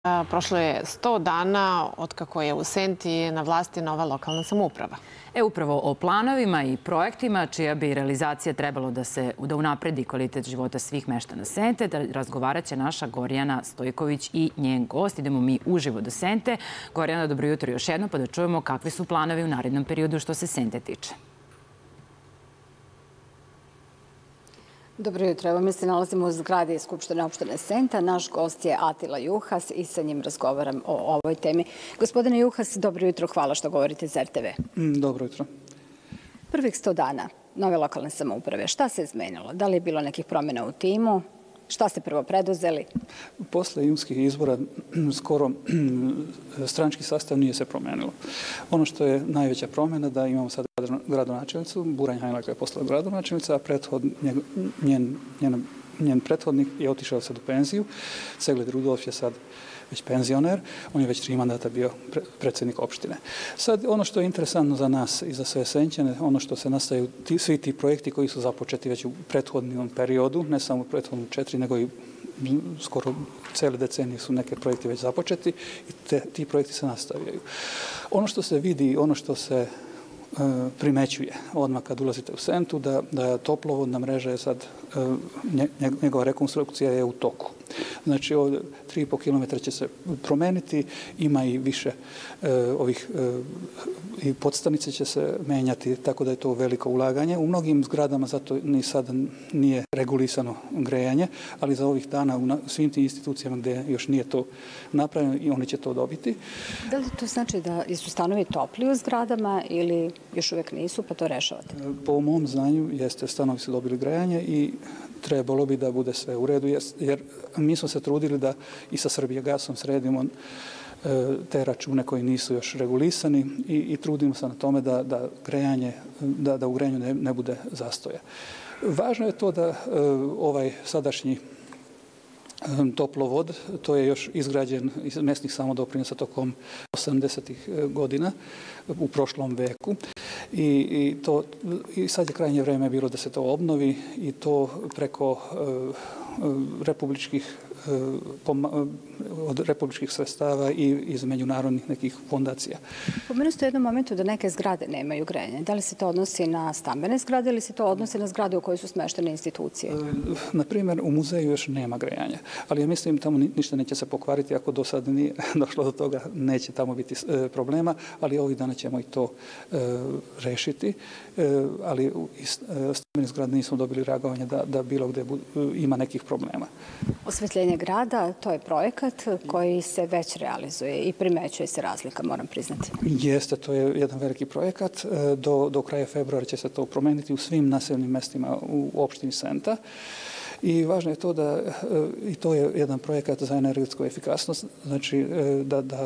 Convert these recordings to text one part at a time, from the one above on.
Prošlo je 100 dana od kako je u Senti na vlasti nova lokalna samouprava. Upravo o planovima i projektima čija bi realizacija trebalo da unapredi kvalitet života svih meštana Sente, da razgovarat će naša Gorjana Stojković i njen gost. Idemo mi uživo do Sente. Gorjana, dobro jutro još jedno, pa da čujemo kakvi su planovi u narednom periodu što se Sente tiče. Dobro jutro. Evo mi se nalazimo u zgradi Skupštine opštine Senta. Naš gost je Atila Juhas i sa njim razgovaram o ovoj temi. Gospodine Juhas, dobro jutro. Hvala što govorite za RTV. Dobro jutro. Prvih 100 dana nove lokalne samouprave. Šta se izmenilo? Da li je bilo nekih promjena u timu? Šta ste prvo preduzeli? Posle junskih izbora skoro stranački sastav nije se promenilo. Ono što je najveća promjena da imamo sad gradonačelnicu, Buranj Hajnlaka je postala gradonačelnica, a njen prethodnik je otišao sad u penziju. Cegled Rudolf je sad već penzioner, on je već 3 mandata bio predsjednik opštine. Sad, ono što je interesantno za nas i za sve Senćane, ono što se nastaju svi ti projekti koji su započeti već u prethodnom periodu, ne samo u prethodnom 4, nego i skoro cele decenije su neke projekti već započeti i ti projekti se nastavljaju. Ono što se vidi, ono što se primećuje odmah kad ulazite u Sentu, da toplovodna mreža je sad, njegova rekonstrukcija je u toku. Znači, ovdje 3,5 km će se promeniti, ima i više i podstanice će se menjati, tako da je to veliko ulaganje. U mnogim zgradama zato ni sad nije regulisano grejanje, ali za ovih dana u svim tim institucijama gdje još nije to napravljeno i oni će to dobiti. Da li to znači da su stanovi topli u zgradama ili još uvijek nisu, pa to rešavate? Po mom znanju jeste, stanovi su dobili grejanje i trebalo bi da bude sve u redu, jer mi smo se trudili da i sa Srbijagasom sredimo te račune koji nisu još regulisani i trudimo se na tome da u grejanju ne bude zastoja. Važno je to da ovaj sadašnji toplovod, to je još izgrađen iz mesnih samodoprinosa tokom 80-ih godina u prošlom veku i sad je krajnje vreme bilo da se to obnovi i to preko od republičkih sredstava i iz međunarodnih nekih fondacija. Pomenuli ste u jednom momentu da neke zgrade nemaju grejanje. Da li se to odnosi na stambene zgrade ili se to odnosi na zgrade u kojoj su smeštene institucije? Naprimjer, u muzeju još nema grejanja, ali ja mislim tamo ništa neće se pokvariti ako do sada nije došlo do toga, neće tamo biti problema, ali ovih dana ćemo i to rešiti, ali iz stambenih zgrada nismo dobili reagovanje da bilo gde ima nekih problema. Osvetljenje grada, to je projekat koji se već realizuje i primećuje se razlika, moram priznati. Jeste, to je jedan veliki projekat. Do kraja februara će se to promeniti u svim naseljenim mestima u opštini Senta. I važno je to i to je jedan projekat za energetsku efikasnost, znači da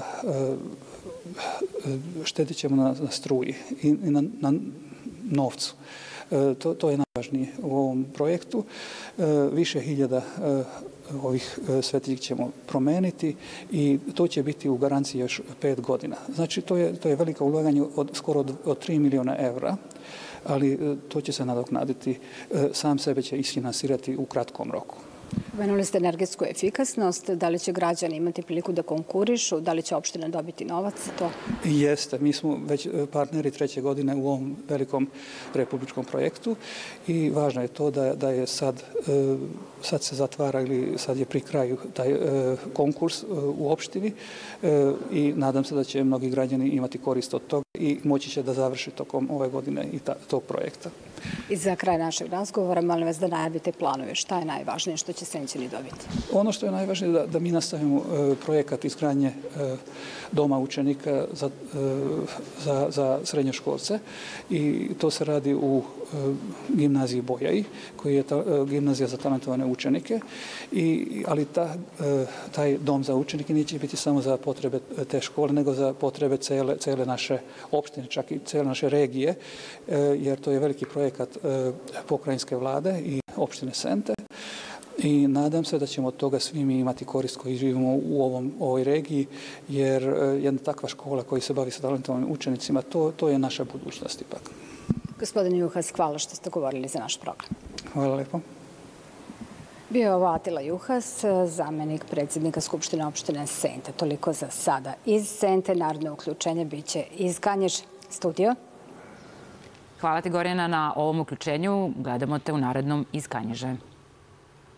štedit ćemo na struji i na novcu. To je najvažnije u ovom projektu. Više hiljada ovih svetiljki ćemo promeniti i to će biti u garanciji još 5 godina. Znači, to je veliko ulaganje skoro od 3 miliona evra, ali to će se nadoknaditi, sam sebe će isfinansirati u kratkom roku. Pomenuli ste energetsku efikasnost. Da li će građani imati priliku da konkurišu? Da li će opština dobiti novac za to? Jeste. Mi smo već partneri 3. godine u ovom velikom republičkom projektu i važno je to da je sad se zatvara ili sad je pri kraju taj konkurs u opštini i nadam se da će mnogi građani imati korist od toga i moći će da završi tokom ove godine i tog projekta. I za kraj našeg razgovora, molim vas da najavite planove. Šta je najvažnije što će Senćani dobiti? Ono što je najvažnije je da mi nastavimo projekat izgradnje doma učenika za srednjoškolce i to se radi u gimnaziji Bojaji, koji je gimnazija za talentovane učenike, ali taj dom za učenike neće biti samo za potrebe te škole, nego za potrebe cele naše opštine, čak i cele naše regije, jer to je veliki projekat pokrajinske vlade i opštine Sente. I nadam se da ćemo od toga svi mi imati korist koji živimo u ovoj regiji, jer jedna takva škola koja se bavi sa talentovanim učenicima, to je naša budućnost ipak. Gospodin Juhas, hvala što ste govorili za naš program. Hvala lepo. Bio je ovo Atila Juhas, zamenik predsjednika Skupštine opštine Senta. Toliko za sada. Iz Sente naredno uključenje biće iz Kanjiže. Studio. Hvala ti, Gorjana, na ovom uključenju. Gledamo te u narednom iz Kanjiže.